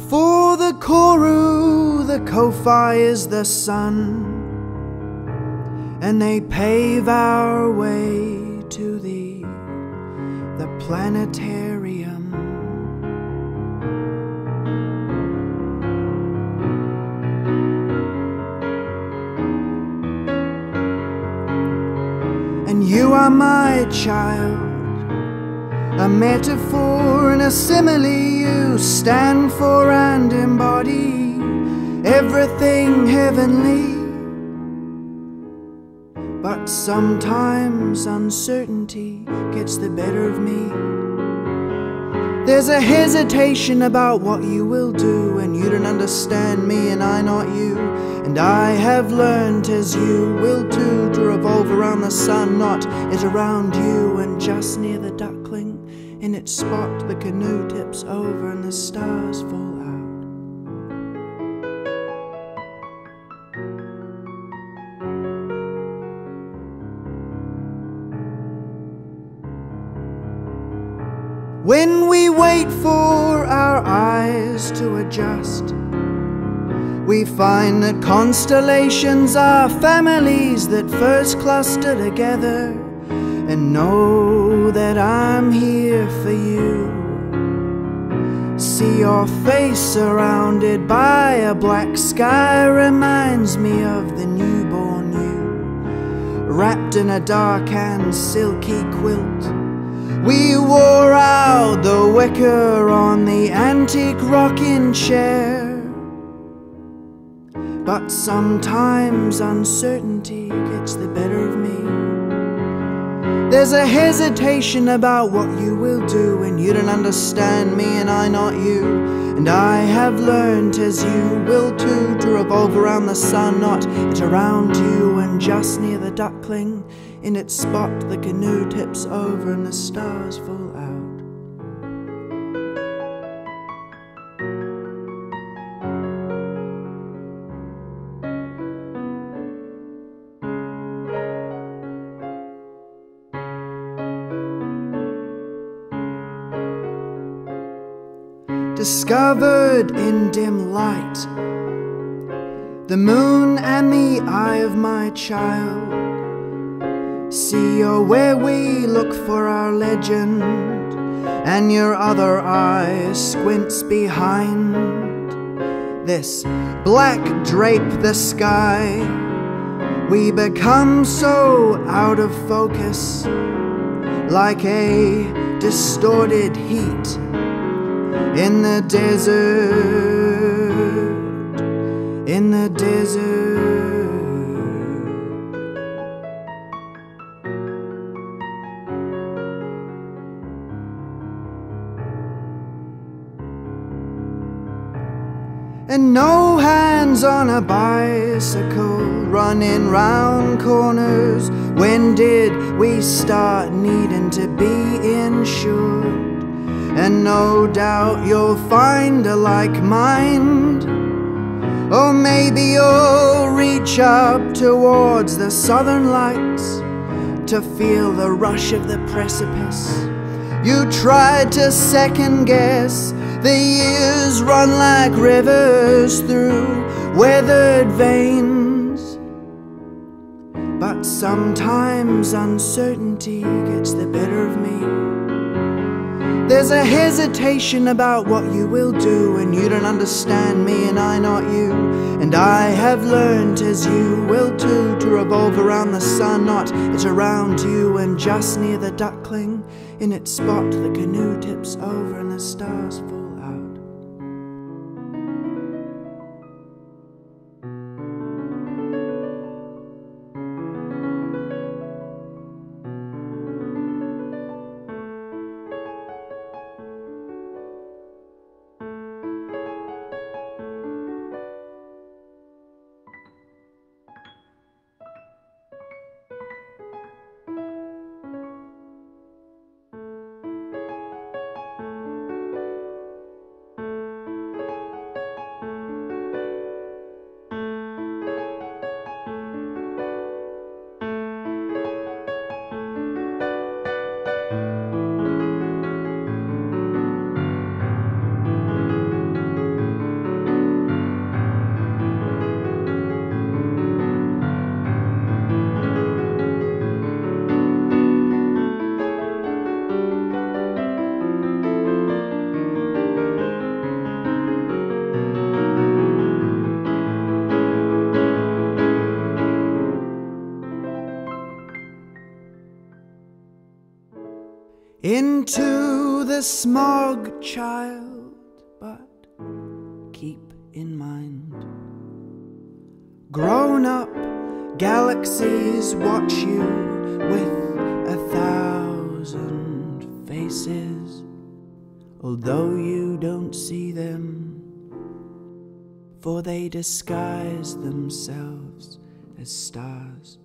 For the Koru, the Ko-Fi is the sun, and they pave our way to the Planetarium. And you are my child, a metaphor and a simile. You stand for and embody everything heavenly. But sometimes uncertainty gets the better of me. There's a hesitation about what you will do, and you don't understand me and I not you. And I have learned, as you will too, to revolve around the sun, not it around you. And just near the duckling, in its spot, the canoe tips over and the stars fall out. When we wait for our eyes to adjust, we find that constellations are families that first cluster together. And know that I'm here for you. See your face surrounded by a black sky reminds me of the newborn you, wrapped in a dark and silky quilt. We wore out the wicker on the antique rocking chair. But sometimes uncertainty gets the better of me. There's a hesitation about what you will do, and you don't understand me and I not you. And I have learned, as you will too, to revolve around the sun, not it around you. And just near the duckling, in its spot, the canoe tips over and the stars fall out. Discovered in dim light, the moon and the eye of my child. See, you're where we look for our legend, and your other eye squints behind. This black drape the sky. We become so out of focus, like a distorted heat in the desert, in the desert. And no hands on a bicycle running round corners. When did we start needing to be insured? And no doubt you'll find a like mind. Or maybe you'll reach up towards the southern lights to feel the rush of the precipice. You tried to second guess. The years run like rivers through weathered veins. But sometimes uncertainty gets the better of me. There's a hesitation about what you will do, and you don't understand me and I not you. And I have learned, as you will too, to revolve around the sun, not it around you. And just near the duckling, in its spot, the canoe tips over and the stars fall out. into the smog, child, but keep in mind, grown-up galaxies watch you with 1,000 faces, although you don't see them, for they disguise themselves as stars.